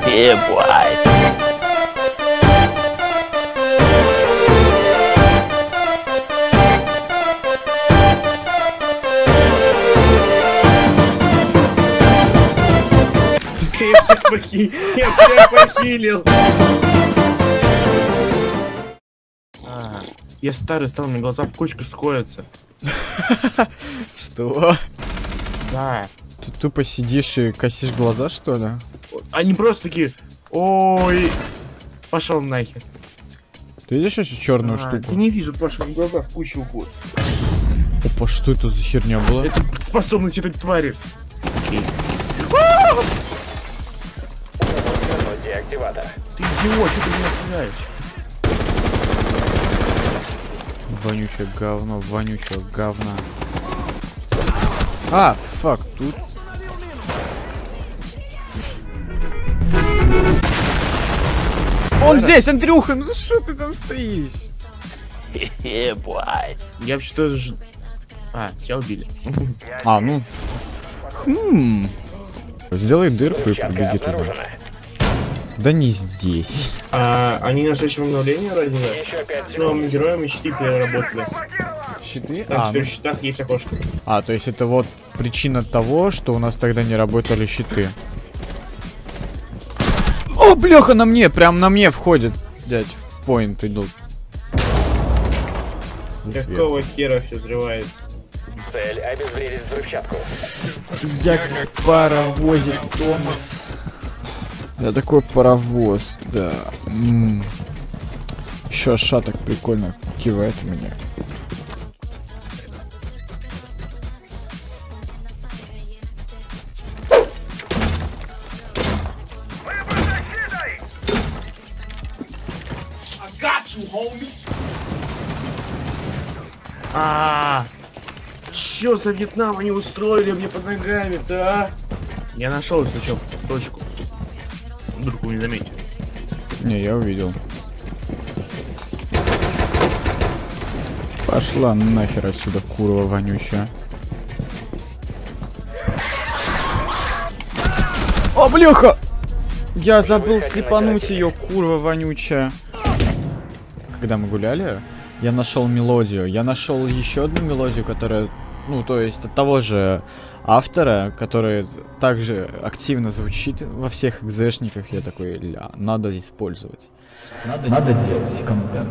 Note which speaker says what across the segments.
Speaker 1: boy.
Speaker 2: Я всех похилил. Я старый стал, мне глаза в кучку сходятся.
Speaker 3: Что?
Speaker 2: Да.
Speaker 3: Ты тупо сидишь и косишь глаза, что ли?
Speaker 2: Они просто такие, ой, пошел нахер.
Speaker 3: Ты видишь эту черную
Speaker 2: Ты
Speaker 3: штуку?
Speaker 2: не вижу, Паша, в глаза в кучу уходит.
Speaker 3: Опа, что это за херня была?
Speaker 2: Это способность этой твари. Ты идиот, что ты меня стреляешь?
Speaker 3: Вонючее говно, вонючее говна. А, фак, тут. Он здесь, Андрюха, ну что ты там стоишь?
Speaker 1: Boy.
Speaker 2: Я вообще-то ж... тебя убили.
Speaker 3: А, ну. Сделай дырку и пробеги туда. Да не здесь.
Speaker 2: Они на следующем обновлении вроде с новыми героями щиты переработали.
Speaker 3: Щиты?
Speaker 2: Там теперь в щитах есть окошко.
Speaker 3: То есть это вот причина того, что у нас тогда не работали щиты. О, бляха, на мне, прям на мне входит. Дядь, в поинт идут.
Speaker 2: Какого хера все взрывается?
Speaker 1: Цель обезвредить взрывчатку.
Speaker 3: Я как паровозик, Томас. Я такой паровоз, да. Еще Аша так прикольно кивает в меня.
Speaker 2: Чё за Вьетнам они устроили мне под ногами-то, а? Я нашел, если что, точку. Вдруг вы не заметили.
Speaker 3: Не, я увидел. Пошла нахер отсюда, курва вонючая. О, бляха! Я забыл слепануть ее, курва вонючая. Когда мы гуляли, я нашел мелодию. Я нашел еще одну мелодию, которая, ну, то есть от того же автора, который также активно звучит во всех экзешниках. Я такой, ля, надо использовать. Надо делать контент.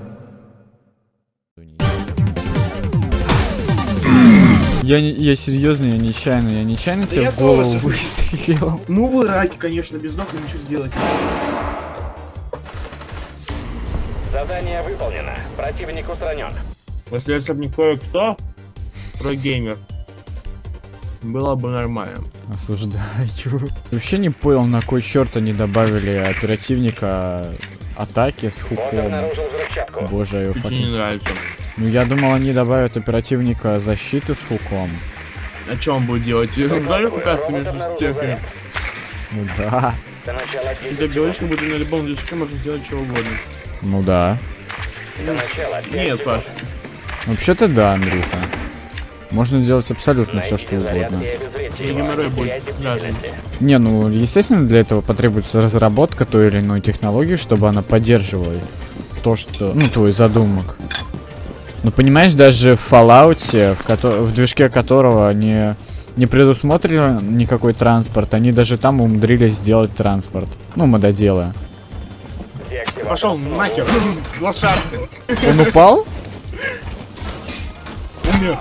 Speaker 3: Я серьезно, я нечаянно тебе в голову выстрелил.
Speaker 2: Ну вы раки, конечно, без ног ничего сделать.
Speaker 1: Задание выполнено. Противник устранен.
Speaker 2: Если бы не кое-кто, про-геймер, было бы нормально.
Speaker 3: Осуждаю. Вообще не понял, на кой черт они добавили оперативника атаки с хуком. Боже,
Speaker 2: Чуть не нравится.
Speaker 3: Ну я думал, они добавят оперативника защиты с хуком.
Speaker 2: А что он будет делать? Вдали хукаться между стенками.
Speaker 3: Ну да.
Speaker 2: Ты говоришь, как будто на любом движке можно сделать что угодно.
Speaker 3: Ну да.
Speaker 2: Нет, Паш.
Speaker 3: Вообще-то да, Андрюха. Можно делать абсолютно все, что угодно.
Speaker 2: И геморрой будет разный.
Speaker 3: Не, ну, естественно, для этого потребуется разработка той или иной технологии, чтобы она поддерживала то, что... Ну, твой задумок. Ну, понимаешь, даже в Fallout, в движке которого не предусмотрен никакой транспорт, они даже там умудрились сделать транспорт. Ну, мододелы.
Speaker 2: Пошел нахер, лошадка.
Speaker 3: Он упал?
Speaker 2: Умер.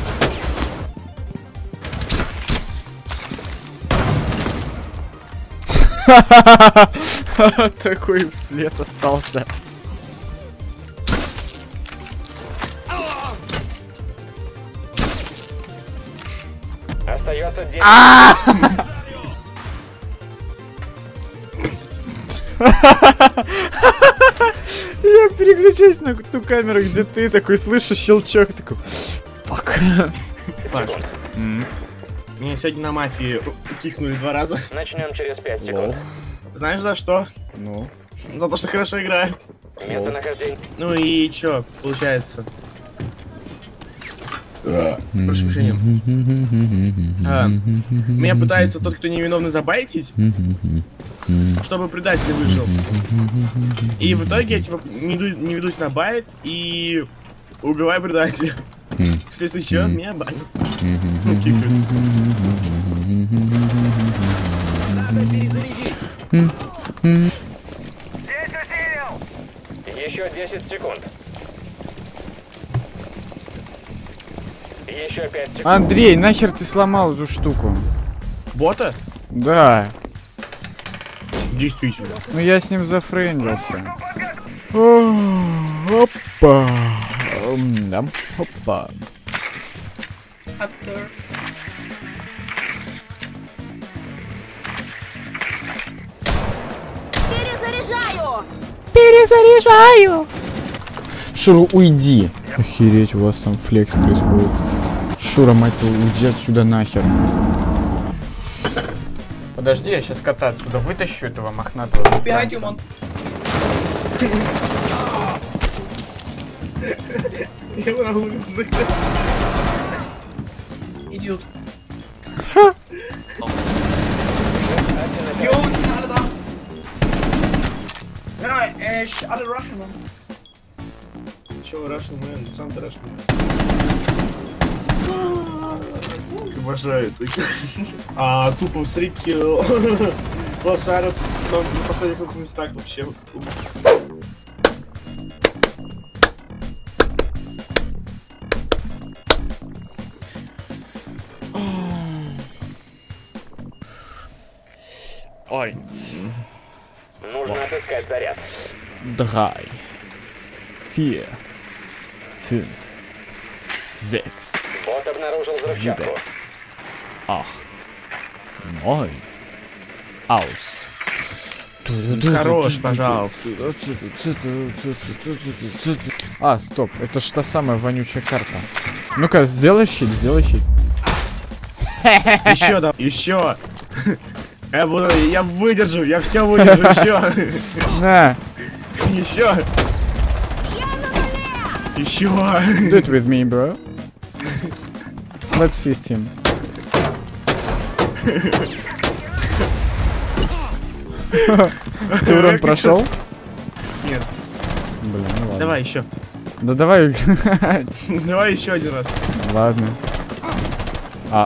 Speaker 3: Такой вслед остался.
Speaker 1: Остается 10.
Speaker 3: Я переключаюсь на ту камеру, где ты такой слышишь щелчок, такой. Пока.
Speaker 2: Паш, меня сегодня на мафии кикнули 2 раза.
Speaker 1: Начнем через 5 секунд.
Speaker 2: Знаешь за что?
Speaker 3: Ну.
Speaker 2: За то, что хорошо играю.
Speaker 1: Местонахождение.
Speaker 2: Ну и чё, получается? Прошу прощения. Меня пытается тот, кто невиновный, забайтить. чтобы предатель вышел. И в итоге я типа не ведусь на байт и убиваю предателя. Все еще меня банят.
Speaker 1: Еще 10 секунд. Еще 5 секунд.
Speaker 3: Андрей, нахер ты сломал эту штуку?
Speaker 2: Бота?
Speaker 3: Да.
Speaker 2: Действительно.
Speaker 3: Ну я с ним зафрендился. Опа. Да, опа.
Speaker 4: Upstairs.
Speaker 3: Перезаряжаю! Шура, уйди! Охереть, у вас там флекс происходит. Шура, мать твою, уйди отсюда нахер. Подожди, я сейчас кота отсюда вытащу, этого мохнатого
Speaker 4: Behind you, man.
Speaker 2: Я его на улице закрыл.
Speaker 4: Idiot. Jo, die sind alle da. Ja, alle rushen, man.
Speaker 2: Чё, Russian Man, сам ты Russian Man. Обожаю таких. А тупо срикил. Лошарят на последних местах вообще. Ой.
Speaker 1: Нужно отыскать заряд.
Speaker 3: 3, 4, 5, 6,
Speaker 1: Бот обнаружил взрывчатку.
Speaker 3: 8, 9. Aus.
Speaker 2: Хорош, пожалуйста.
Speaker 3: А, стоп, это ж та самая вонючая карта. Ну-ка, сделай щит, сделай щит.
Speaker 2: Еще, да, еще. Я выдержу, я все выдержу, еще.
Speaker 3: На,
Speaker 2: Еще. Еще.
Speaker 3: do it with me, bro. Let's feast him. Ты урон прошел?
Speaker 2: Нет,
Speaker 3: Блин, ну ладно.
Speaker 2: давай еще.
Speaker 3: Да давай играть.
Speaker 2: Давай еще один раз.
Speaker 3: Ладно. А.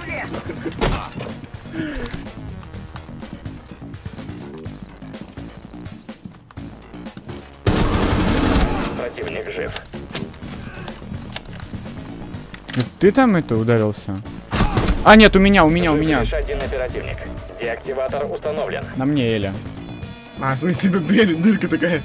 Speaker 1: Противник жив.
Speaker 3: Ты там это ударился? А, нет, у меня.
Speaker 1: Лишь один оперативник. Деактиватор установлен.
Speaker 3: На мне Эля.
Speaker 2: А, в смысле, тут дырка такая.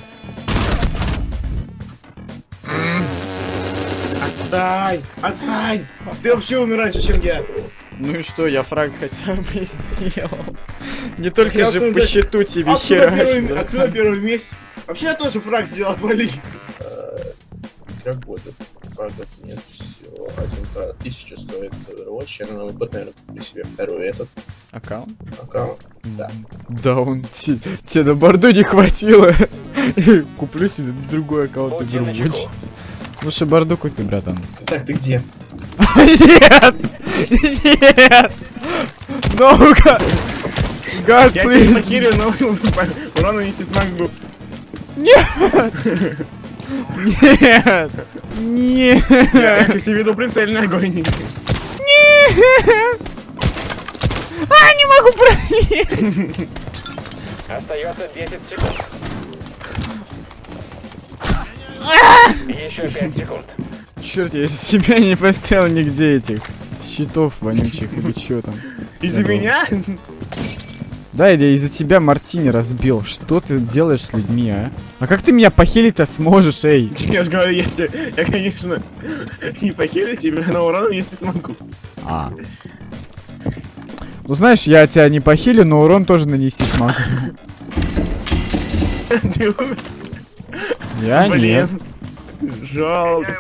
Speaker 2: Отстань! Отстань! Ты вообще умер раньше, чем я.
Speaker 3: Ну и что, я фраг хотя бы сделал. Не только
Speaker 2: Я
Speaker 3: же
Speaker 2: смотрю,
Speaker 3: по счету тебе
Speaker 2: А кто на
Speaker 3: херачит.
Speaker 2: первом- а кто на первом месте? Вообще я тоже фраг сделал, отвали. Как будет? Фрагов нет, всего 1000 стоит Overwatch. Я на Новый год, наверное, куплю себе второй этот
Speaker 3: Аккаунт?
Speaker 2: аккаунт. Да.
Speaker 3: Да, тебе на борду не хватило. Куплю себе другой аккаунт
Speaker 1: Будьте
Speaker 3: Overwatch.
Speaker 1: начеку.
Speaker 3: Лучше борду купи, братан.
Speaker 2: Так, ты где?
Speaker 3: Нет! Нет! Ну-ка! God,
Speaker 2: Я тебя
Speaker 3: please!
Speaker 2: похерил, но урон нанести смогу.
Speaker 3: Нет! Нет! Нет!
Speaker 2: Я как себе веду прицельный огонь.
Speaker 3: Нет! А, не могу пройти!
Speaker 1: Остается 10 секунд. Еще 5 секунд.
Speaker 3: Черт, я из тебя не поставил нигде этих щитов вонючих или чё там.
Speaker 2: Из-за
Speaker 3: Я
Speaker 2: меня?
Speaker 3: Да, я из-за тебя Мартини разбил. Что ты делаешь с людьми, а? А как ты меня похилить-то сможешь, эй?
Speaker 2: Я же говорю, если я, конечно, не похилю тебя, но урон если смогу.
Speaker 3: А. Ну знаешь, я тебя не похилю, но урон тоже нанести смогу.
Speaker 2: Ты умер?
Speaker 3: Я нет.
Speaker 2: Жалко.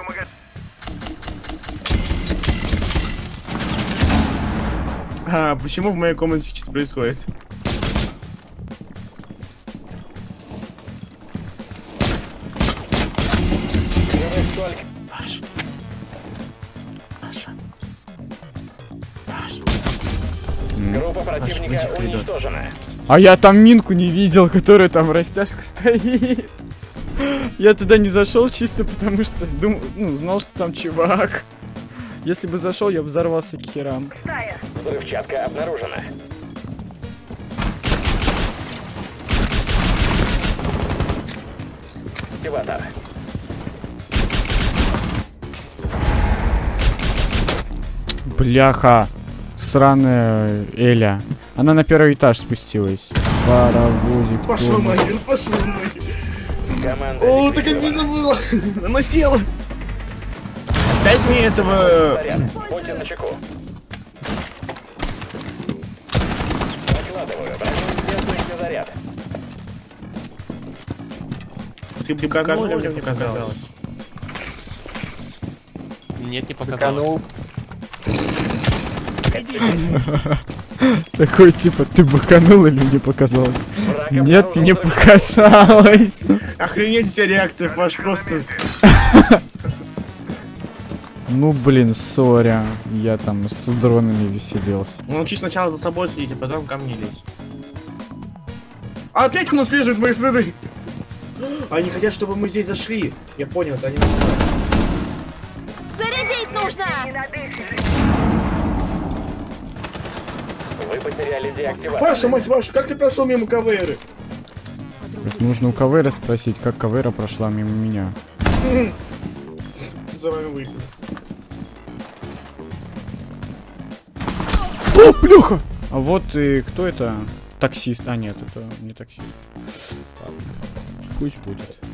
Speaker 2: А, почему в моей комнате что-то происходит? Паш. Паша. Паш.
Speaker 1: Группа противника
Speaker 2: выйди в коридор.
Speaker 1: уничтожена.
Speaker 3: А я там минку не видел, которая там растяжка стоит. Я туда не зашел чисто потому что думал, ну, знал, что там чувак. Если бы зашел, я бы взорвался к херам.
Speaker 1: Взрывчатка обнаружена. Активатор.
Speaker 3: Бляха. Сраная Эля. Она на первый этаж спустилась. Паровозик.
Speaker 2: Пошел нахер, пошел нахер.
Speaker 1: Команда
Speaker 2: О, так
Speaker 1: ликвидирована.
Speaker 2: обидно было. Она села. Опять мне этого...
Speaker 1: Заряд. Будьте начеку. Закладываю. Бронеизделочный заряд.
Speaker 2: Ты быканул, мне казалось.
Speaker 5: Нет, не показалось.
Speaker 3: Такой типа, ты быканул или мне показалось?
Speaker 1: Враг
Speaker 3: Нет,
Speaker 1: обнаружен
Speaker 3: мне
Speaker 1: взрывчатку.
Speaker 3: показалось.
Speaker 2: Охренеть вся реакция, Паш, просто...
Speaker 3: Ну блин, соря. Я там с дронами веселился.
Speaker 2: Ну, учись сначала за собой следить, а потом ко мне лезь. А опять у нас лежит мои следы. Они хотят, чтобы мы здесь зашли. Я понял, это они...
Speaker 6: Зарядить нужно!
Speaker 1: Вы потеряли деактиватор.
Speaker 2: Паша, мать вашу, как ты прошел мимо КВРы?
Speaker 3: Это нужно у Кавера спросить, как Кавера прошла мимо меня.
Speaker 2: За вами выехали.
Speaker 3: О, плюха! А вот и кто это? Таксист. А нет, это не таксист. Ладно. Пусть будет.